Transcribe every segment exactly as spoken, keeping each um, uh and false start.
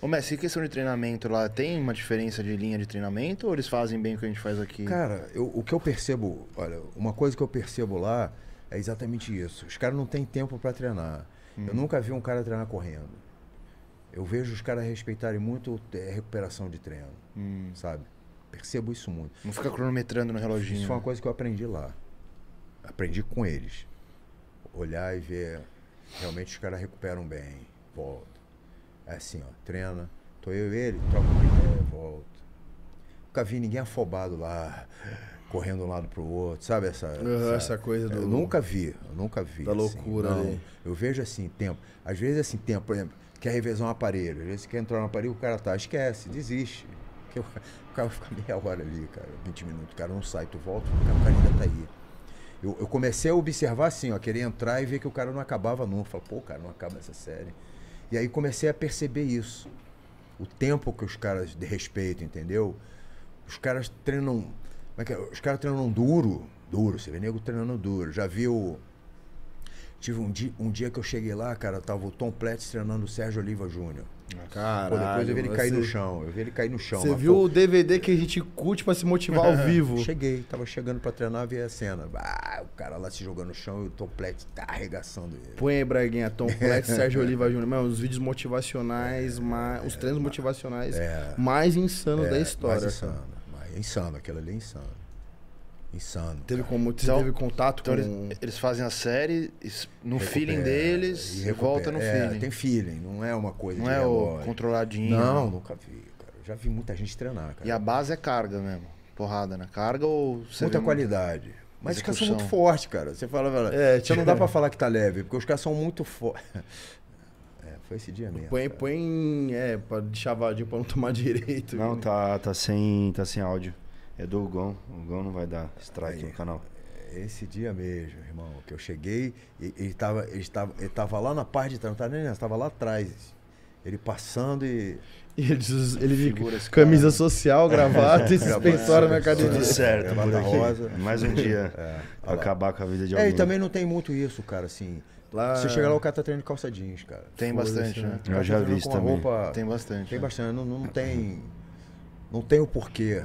Ô, Messi, e questão de treinamento lá, tem uma diferença de linha de treinamento ou eles fazem bem o que a gente faz aqui? Cara, eu, o que eu percebo, olha, uma coisa que eu percebo lá é exatamente isso. Os caras não têm tempo para treinar. Hum. Eu nunca vi um cara treinar correndo. Eu vejo os caras respeitarem muito a recuperação de treino, hum. sabe? Percebo isso muito. Não fica cronometrando no reloginho. Isso foi uma coisa que eu aprendi lá. Aprendi com eles. Olhar e ver, realmente os caras recuperam bem, volta. É assim, ó, treina. Tô eu e ele, troca uma ideia, volta. Nunca vi ninguém afobado lá, correndo de um lado pro outro, sabe? Essa, uhum, essa, essa coisa do... Eu nunca vi, eu nunca vi. Da assim, loucura não. ali. Eu vejo assim, tempo. Às vezes assim, tempo, por exemplo, quer revezar um aparelho. Às vezes quer entrar no aparelho, o cara tá, esquece, desiste. O cara fica meia hora ali, cara, vinte minutos, o cara não sai, tu volta, o cara ainda tá aí. Eu, eu comecei a observar assim, ó, querer entrar e ver que o cara não acabava nunca. Falei, pô, cara, não acaba essa série. E aí comecei a perceber isso. O tempo que os caras respeitam, entendeu? Os caras treinam... Como é que é? Os caras treinam duro, duro, você vê nego treinando duro. Já viu... Tive um dia, um dia que eu cheguei lá, cara, tava o Tom Platz treinando o Sérgio Oliva Júnior Caralho. Pô, depois eu vi ele cair você... no chão. Eu vi ele cair no chão. Você viu pô... o D V D que a gente curte pra se motivar ao vivo? Cheguei, tava chegando pra treinar, vi a cena. Ah, o cara lá se jogando no chão e o Tom Platz tá arregaçando ele. Põe aí, Braguinha, Tom Platz, Sérgio Oliva Júnior Mano, os vídeos motivacionais, é, mais, os treinos é, motivacionais é, mais insanos é, da história. Mais insano, mais insano, aquilo ali é insano. Insano. Teve, como, então, teve contato então com... Eles, eles fazem a série no recupera, feeling deles e volta no é, feeling. Tem feeling, não é uma coisa não de é relógio. O controladinho. Não, nunca vi, cara. Já vi muita gente treinar, cara. E a base é carga mesmo? Porrada na carga ou... Você muita qualidade. Muita... Mas os caras são muito fortes, cara. Você fala, fala é, tipo... não dá pra falar que tá leve, porque os caras são muito fortes. É, foi esse dia mesmo. Põe, põe é, pra deixar vadinho pra não tomar direito. Não, tá, tá, sem, tá sem áudio. É do Gão. O Gão não vai dar strike Aí, no canal. Esse dia mesmo, irmão, que eu cheguei, e ele tava, ele tava, ele tava lá na parte de trás, não tava nem, tava lá atrás. Ele passando e... E ele, ele figura camisa cara, social, gravata e suspensório na academia. Tudo certo, gravata rosa. Mais um dia é, pra acabar com a vida de alguém. É, e também não tem muito isso, cara, assim... Lá... Você chega lá, o cara tá treinando de calça jeans, cara. Tem Foda bastante, né? Eu já vi isso também. Roupa... Tem bastante. Tem né? bastante, não, não tem... Não tem o porquê.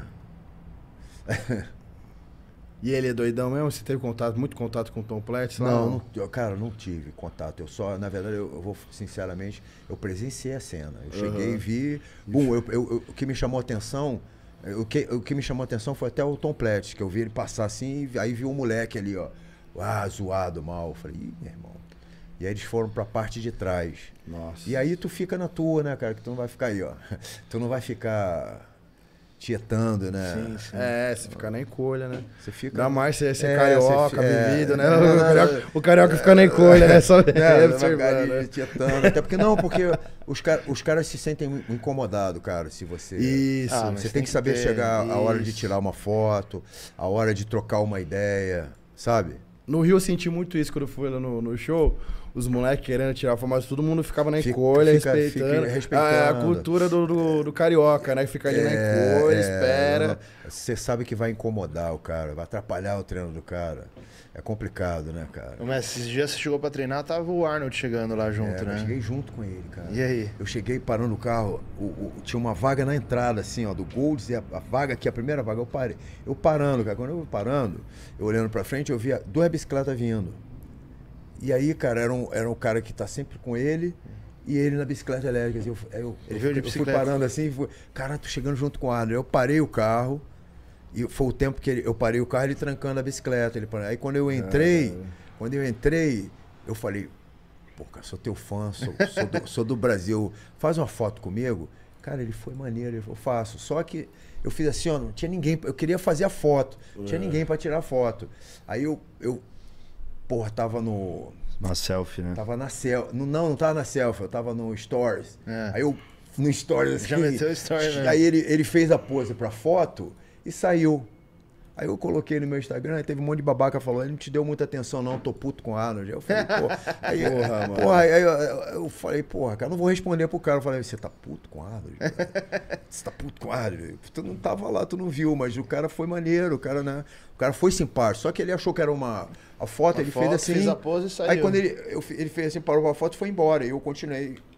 E ele é doidão mesmo? Você teve contato, muito contato com o Tom Platz? Não, não, eu, cara, não tive contato. Eu só, na verdade, eu, eu vou, sinceramente, eu presenciei a cena. Eu uhum. cheguei e vi... Bum, eu, eu, eu, o que me chamou a atenção... O que, o que me chamou a atenção foi até o Tom Platz, que eu vi ele passar assim, e aí vi um moleque ali, ó. Ah, zoado, mal. Eu falei, ih, meu irmão. E aí eles foram pra parte de trás. Nossa. E aí tu fica na tua, né, cara? Que tu não vai ficar aí, ó. Tu não vai ficar... tietando, né? Sim, sim. É, você fica na encolha, né? Você fica... Dá mais você ser é, carioca, é, vivido, é, né? O carioca, o carioca fica na encolha, né? Só é, observando, né? Tietando. Até porque não, porque os, car os caras se sentem incomodados, cara, se você... Isso. Ah, você tem que saber ter... chegar Isso. a hora de tirar uma foto, a hora de trocar uma ideia, sabe? No Rio eu senti muito isso quando eu fui lá no, no show. Os moleques querendo tirar foto, mas todo mundo ficava na encolha, fica, respeitando. Fica respeitando. A, a cultura do, do, do carioca, né? Fica ali é, na encolha, é, espera. Você sabe que vai incomodar o cara, vai atrapalhar o treino do cara. É complicado, né, cara? Mas esses dias você chegou pra treinar, tava o Arnold chegando lá junto, é, né? Eu cheguei junto com ele, cara. E aí? Eu cheguei parando o carro, o, o, tinha uma vaga na entrada, assim, ó, do Golds, e a, a vaga aqui, a primeira vaga, eu parei. Eu parando, cara, quando eu parando, eu olhando pra frente, eu via duas bicicletas vindo. E aí, cara, era um, era um cara que tá sempre com ele e ele na bicicleta elétrica. Assim, eu, eu, ele veio de eu bicicleta. fui parando assim, fui, cara, tô chegando junto com o Arnold. Eu parei o carro e foi o tempo que ele, eu parei o carro ele trancando a bicicleta. Ele, aí quando eu entrei, ah, quando eu entrei, eu falei, pô, cara, sou teu fã, sou, sou, do, sou do Brasil, faz uma foto comigo. Cara, ele foi maneiro, ele falou, faço. Só que eu fiz assim, ó, não tinha ninguém, eu queria fazer a foto, não tinha ninguém para tirar a foto. Aí eu... eu Porra, tava no... Na selfie, né? Tava na selfie. Não, não tava na selfie, eu tava no Stories. É. Aí eu, no Stories assim... Já meteu o Stories, né? Aí ele, ele fez a pose pra foto e saiu. Aí eu coloquei no meu Instagram, aí teve um monte de babaca falando, ele não te deu muita atenção não, tô puto com o Arnold. Aí eu falei, porra... Aí, porra, mano. Porra, aí eu, eu falei, porra, cara, não vou responder pro cara. Eu falei, você tá puto com o Arnold? Você tá puto com o Arnold? Tu não tava lá, tu não viu, mas o cara foi maneiro, o cara, né? O cara foi simpático, só que ele achou que era uma... A foto, a ele foto, fez assim... Fez a pose e saiu. Aí quando ele, eu, ele fez assim, parou a foto e foi embora. E eu continuei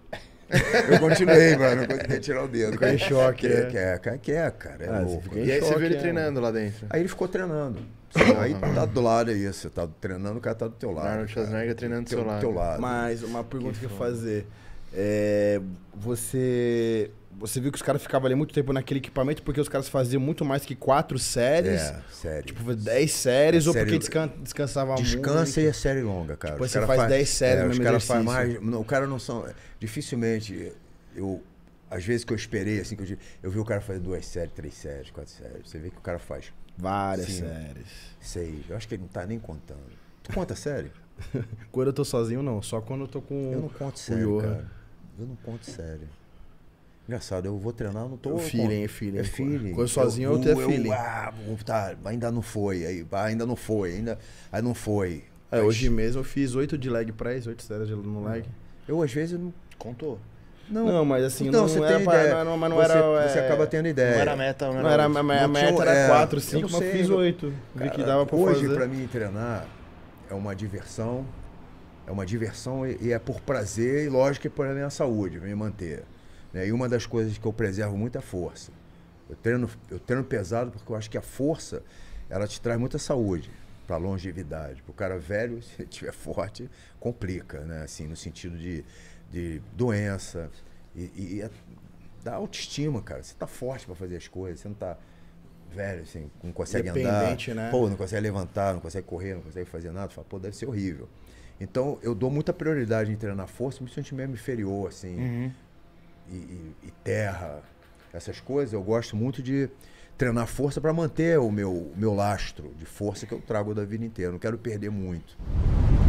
Eu continuei, mano. Não conseguia tirar o dedo. Ficou em choque, Quer, né? quer, quer, quer, cara. É Ah, louco. E aí você viu ele é. treinando lá dentro? Aí ele ficou treinando. Aí tá do lado aí, você tá treinando, o cara tá do teu lado. Arnold Schwarzenegger treinando do seu lado. teu lado. Mas uma pergunta que eu ia fazer. É, você, você viu que os caras ficavam ali muito tempo naquele equipamento porque os caras faziam muito mais que quatro séries? É, série. Tipo, dez séries É ou série- porque descan descansava muito? Descansa e é série longa, cara. Depois Os você cara faz dez séries no os mesmo cara faz exercício. mais, não, o cara não são... Dificilmente, eu... Às vezes que eu esperei, assim, que eu, digo- eu vi o cara fazer duas séries, três séries, quatro séries. Você vê que o cara faz Várias Sim. séries. seis. Eu acho que ele não tá nem contando. Tu conta série? Quando eu tô sozinho, não. Só quando eu tô com Eu não conto o série, Johan. cara. Eu não conto série. Engraçado, eu vou treinar, eu não tô... O feeling, é feeling. É feeling. Quando sozinho, eu tenho feeling. Ah, tá, ainda não foi. Aí, ah, ainda não foi, ainda... Aí não foi. É, Mas hoje mesmo eu fiz oito de leg press, oito séries de- no leg. Eu, às vezes, eu não... Contou. Não, mas assim, Então, não, você era tem pra- ideia. não, mas não você, era... Você é, acaba tendo ideia. Não era meta, não era, Não era, a oito. minha Não meta tinha- era é, quatro, eu cinco, não mas eu sei, fiz eu- oito. Vi que Cara, dava pra hoje, fazer. pra mim, treinar é uma diversão. É uma diversão e, e é por prazer e, lógico, é pela minha saúde, pra me manter. Né? E uma das coisas que eu preservo muito é a força. Eu treino, eu treino pesado porque eu acho que a força, ela te traz muita saúde pra longevidade. Pro cara velho, se ele estiver forte, complica, né? Assim, no sentido de, de doença. E, e, e é- dá autoestima, cara. Você tá forte pra fazer as coisas, você não tá velho, assim, não consegue andar. Dependente, né? Pô, não consegue levantar, não consegue correr, não consegue fazer nada. Fala, pô, deve ser horrível. Então, eu dou muita prioridade em treinar força, me sentir mesmo inferior, assim, Uhum. e, e- e terra, essas coisas. Eu gosto muito de treinar força para manter o meu, meu lastro de força que eu trago da vida inteira. Não quero perder muito.